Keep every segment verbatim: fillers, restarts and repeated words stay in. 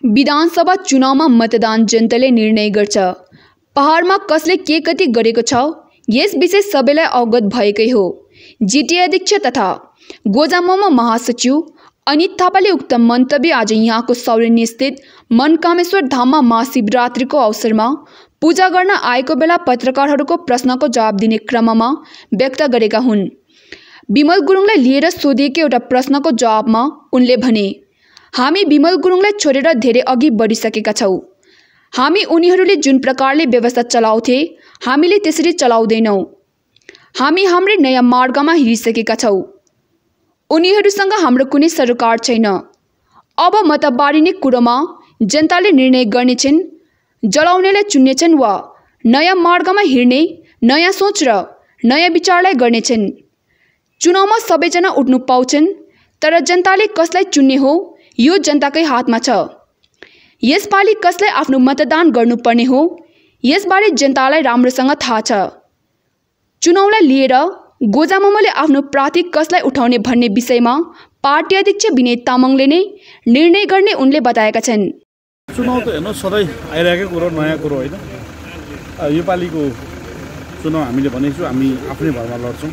विधानसभा चुनावमा मतदान जनताले निर्णय गर्छ। पहाडमा कसले के कति गरेको छ यस विषय सबैलाई अवगत भएकै हो। जिटिए अध्यक्ष तथा गोजामुमो महासचिव अनित थापाले उक्त मन्तव्य आज यहाँको सौरेनी स्थित मनकामेश्वर धाममा महाशिवरात्रिको अवसरमा पूजा गर्न आएको बेला पत्रकारहरूको प्रश्नको जवाब दिने क्रममा व्यक्त गरेका हुन्। विमल गुरुङलाई लिएर सोधिएको एउटा प्रश्नको जवाबमा उनले भने, हामी विमल गुरुङलाई छोडेर धेरै अघि बढिसकेका छौं। हामी उनीहरूले जुन प्रकारले व्यवस्था चलाउँथे हामीले त्यसरी चलाउँदैनौं। हामी हाम्रै नयाँ मार्गमा हिँडिसकेका छौं। उनीहरूसँग हाम्रो कुनै सरकार छैन। अब मत बाँडिने कुरोमा जनताले निर्णय गर्नेछन्, जलाउनेलाई चुन्नेछन् वा नयाँ मार्गमा हिँड्ने नयाँ सोच र नयाँ विचारलाई गर्नेछन्। चुनावमा सबैजना उठ्नु पाउँछन्, तर जनताले कसलाई चुन्ने हो यो जनताकै हातमा छ। यसपालि कसलाई आफ्नो मतदान गर्नुपर्ने हो यसबारे जनतालाई राम्रोसँग थाहा छ। चुनावलाई लिएर गोजामुमोले आफ्नो प्रार्थी कसलाई उठाउने भन्ने विषयमा पार्टी अध्यक्ष विनय तामाङले नै निर्णय गर्ने उनले बताएका छन्। चुनाव त हेर्नु सधैँ आइरहेकै कुरो, नयाँ कुरो होइन। यो पालिको चुनाव हामीले भनेको छौँ हामी आफ्नै भरमा लड्छौँ।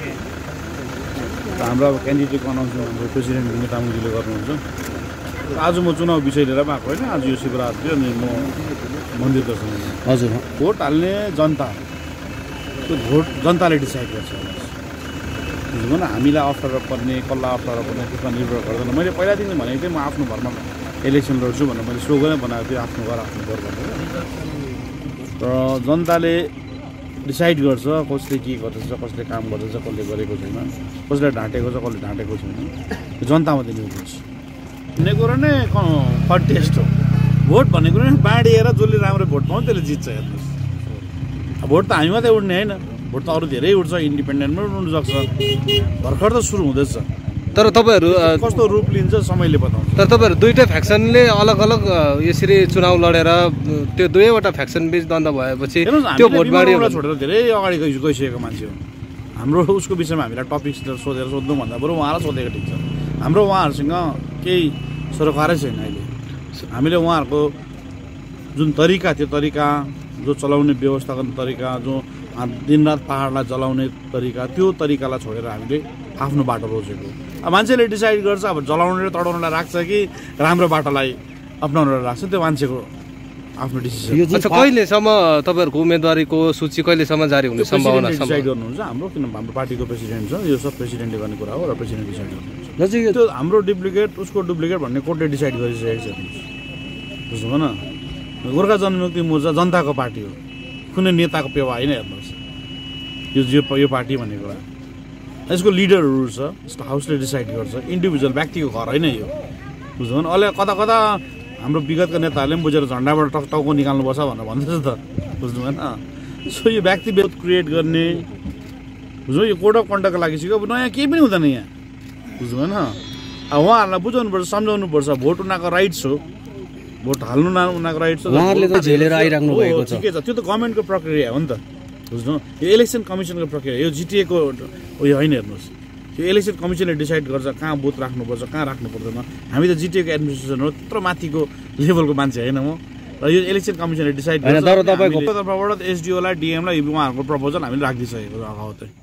हाम्रो अब क्यान्डिडेटको अनाउन्समेन्ट हाम्रो प्रेसिडेन्ट विनय तामाङजीले गर्नुहुन्छ। आज म चुनाव विषय लिएर आएको होइन। आज यो शिवरात्रि अनि म मन्दिर दर्शन हजुर भोट हाल्ने जनता, त्यो भोट जनताले डिसाइड गर्छ। बुझ्नु न, हामीलाई अप्ठ्यारो पर्ने कसलाई अप्ठ्यारो पर्ने त्यसमा निर्भर गर्दैन। मैले पहिलादेखि भनेको थिएँ म आफ्नो घरमा इलेक्सन लड्छु भनेर मैले स्लोगनै बनाएको थिएँ, आफ्नो घर आफ्नो घर भनेर। तर जनताले डिसाइड गर्छ कसले के गर्दैछ, कसले काम गर्दैछ, कसले गरेको छैन, कसले ढाँटेको छ, कसले ढाँटेको छैन, जनतामा दिनु पर्छ भन्ने कुरो नै कन्टेस्ट हो। भोट भन्ने कुरो नै बाँडिएर जसले राम्रो भोट पाउँछ त्यसले जित्छ। हेर्नुहोस्, भोट त हामी मात्रै उड्ने होइन, भोट त अरू धेरै उठ्छ, इन्डिपेन्डेन्टमा उड्नु सक्छ। भर्खर त सुरु हुँदैछ। तर तपाईँहरू कस्तो रूप लिन्छ समयले बताउँछ। तर तपाईँहरू दुईटै फ्याक्सनले अलग अलग यसरी चुनाव लडेर त्यो दुवैवटा फ्याक्सन बीच द्वन्द भएपछि त्यो भोट बाँडियो छोडेर धेरै अगाडि गइसकेको मान्छे हो। हाम्रो उसको विषयमा हामीलाई टपिक सोधेर सोध्नुभन्दा बरु उहाँलाई सोधेको ठिक छ। हाम्रो उहाँहरूसँग केही सरकारै छैन अहिले। हामीले उहाँहरूको जुन तरिका, त्यो तरिका जो चलाउने व्यवस्था गर्ने तरिका, जो दिनरात पहाडलाई जलाउने तरिका, त्यो तरिकालाई छोडेर हामीले आफ्नो बाटो रोजेको। अब मान्छेले डिसाइड गर्छ अब जलाउनेर तडाउनलाई राख्छ कि राम्रो बाटोलाई अप्नाउनलाई राख्छ, त्यो मान्छेको आफ्नो डिसिसन। अच्छा, कहिलेसम्म तपाईँहरूको उम्मेदवारीको सूची कहिलेसम्म जारी हुने सम्भावना डिसाइड गर्नुहुन्छ? हाम्रो किन हाम्रो पार्टीको प्रेसिडेन्ट छ, यो सब प्रेसिडेन्टले गर्ने कुरा हो र प्रेसिडेन्ट डिसाइड गर्नुहुन्छ। त्यो हाम्रो डुप्लिकेट उसको डुप्लिकेट भन्ने कोर्टले डिसाइड गरिसकेको छ। बुझ्नुभयो न, गोर्खा जनमुक्ति मोर्चा जनताको पार्टी हो, कुनै नेताको पेवा होइन। हेर्नुहोस्, यो यो पार्टी भनेको यसको लिडरहरू छ, यसको हाउसले डिसाइड गर्छ। इन्डिभिजुअल व्यक्तिको घर होइन यो। बुझ्नुभयो न, अहिले कता कता हाम्रो विगतका नेताहरूले पनि बुझेर झन्डाबाट टक टाउको निकाल्नुपर्छ भनेर भन्दैछ त। बुझ्नु भएन? सो यो व्यक्तिगत क्रिएट गर्ने, बुझ्नु, यो कोड अफ कन्डक्टको लागि सिक्यो। अब नयाँ केही पनि हुँदैन यहाँ। बुझ्नु भएन? अब उहाँहरूलाई बुझाउनुपर्छ, सम्झाउनुपर्छ। भोट उनीहरूको राइट्स हो, भोट हाल्नु न उनीहरूको राइट्स हो। उहाँहरूले त झेलेर आइराख्नु भएको छ। ठिकै छ, त्यो त गभर्मेन्टको प्रक्रिया हो नि त। बुझ्नु, यो इलेक्सन कमिसनको प्रक्रिया, यो जिटिएको उयो होइन। हेर्नुहोस्, यो इलेक्सन कमिसनले डिसाइड गर्छ कहाँ बुथ राख्नुपर्छ, कहाँ राख्नु पर्दैन। हामी त जिटिएको एडमिनिस्ट्रेसन हो, त्यत्रो माथिको लेभलको मान्छे होइन म। र यो इलेक्सन कमिसनले डिसाइड गर्छ। तर तपाईँको तर्फबाट एसडिओलाई, डिएमलाई उहाँहरूको प्रपोजल हामीले राखिदिइसकेको अगाउ चाहिँ